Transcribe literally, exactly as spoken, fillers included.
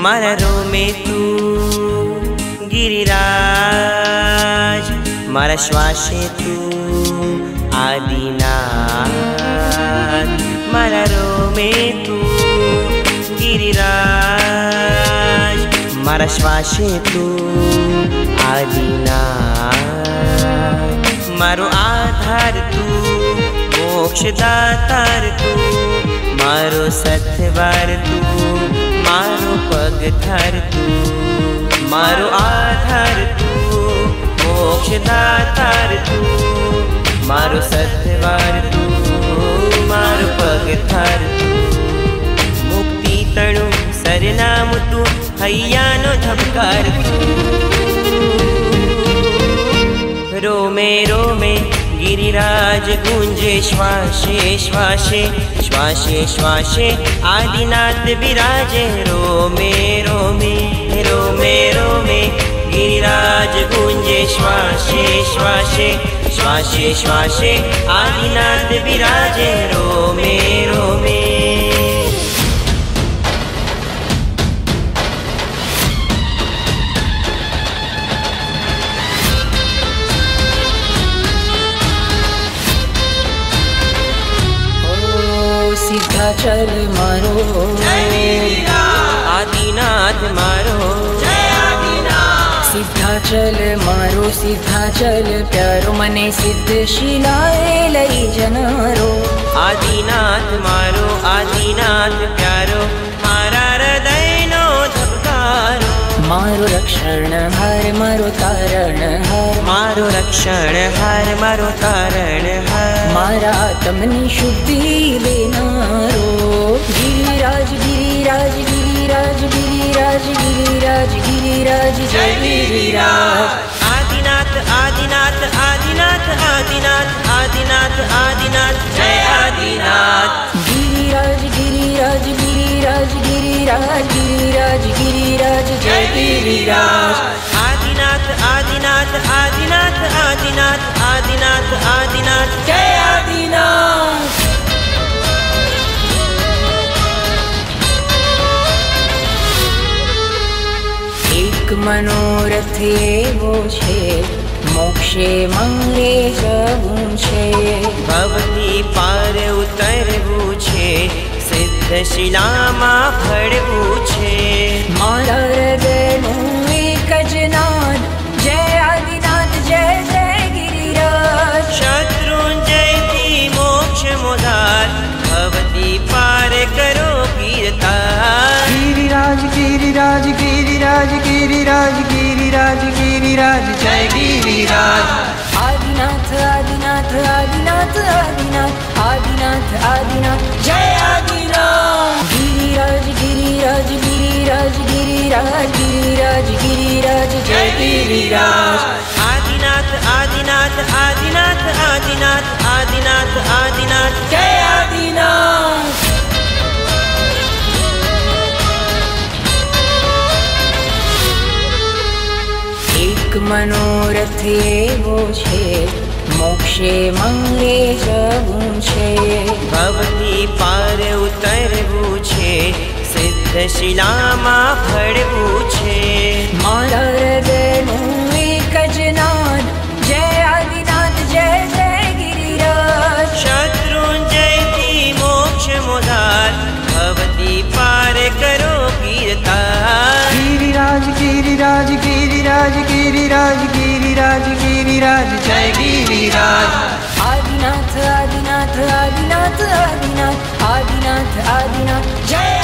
मारा रो में तू गिरिराज, मारा श्वासे तू आदिनाथ। मारा रो में तू गिरिराज, मारा श्वासे तू आदिनाथ। मारो आधार तू, मोक्षदातार तू, मारो सतवार तू, मारो पगथार तू। मारो आधार तू, मोक्षदातार तू, मारो सतवार तू, मारो पगथार तू। मुक्ति तणु सरनाम तू, हैयानो झबकार तू। रोमे रोमे गिरिराज गूंजे श्वासे श्वासे, श्वासे श्वासे आदिनाथ विराजे। रोमे रोमे रोमे रोमे गिरिराज गूंजे श्वासे श्वासे, श्वासे श्वासे आदिनाथ विराजे। रोमे रोमे सिद्धाचल मारो आदिनाथ मारो, सिद्धाचल मारो सिद्धाचल प्यारो, मने सिद्ध शिलाए लई जनारो। आदिनाथ मारो आदिनाथ प्यारो, मारा हृदय नो धबकारो। मारो रक्षण हार मारो तारण हार, मारो रक्षण हार मारो तारण हार। मारा आत्मनि शुद्धि लेनारो। गिरिराज गिरिराज गिरिराज गिरिराज गिरिराज गिरिराज जय गिरिराज। आदिनाथ आदिनाथ आदिनाथ आदिनाथ आदिनाथ आदिनाथ जय आदिनाथ। गिरिराज गिरिराज गिरिराज गिरिराज गिरिराज गिरिराज जय गिरिराज। आदिनाथ आदिनाथ आदिनाथ आदिनाथ आदिनाथ आदिनाथ जय आदिनाथ। एक मनोरथ एवो छे, मोक्षे मंगले जवुं छे। भवती पार उतरवू छे, सिद्ध शिलामा भळवू छे। मारा हृदयनुं एक ज नाद, जय आदिनाथ जय जय गिरिराज। शत्रुंजय थी मोक्ष मोदार, भवती पार करो कीर्तार। गिरिराज गिरिराज गिरिराज गिरिराज गिरिराज गिरिराज जय गिरिराज। आदिनाथ आदिनाथ आदिनाथ आदिनाथ आदिनाथ आदिनाथ जय आदिनाथ। गिरिराज गिरिराज गिरिराज गिरिराज गिरिराज गिरिराज जय गिरिराज। आदिनाथ आदिनाथ आदिनाथ आदिनाथ आदिनाथ आदिनाथ जय आदिनाथ। एक मनोरथ एवो छे, मोक्षे मंगले जवुं छे। भवती पार उतरवू छे, सिद्ध शिलामा भळवू छे। मारा हृदयनुं एक ज नाद, जय आदिनाथ जय जय गिरिराज। शत्रुंजय थी मोक्ष मोदार, भवती पार करो कीर्तार। गिरिराज गिरिराज गिरिराज गिरिराज गिरिराज गिरिराज जय गिरिराज। आदिनाथ आदिनाथ आदिनाथ आदिनाथ आदिनाथ आदिनाथ जय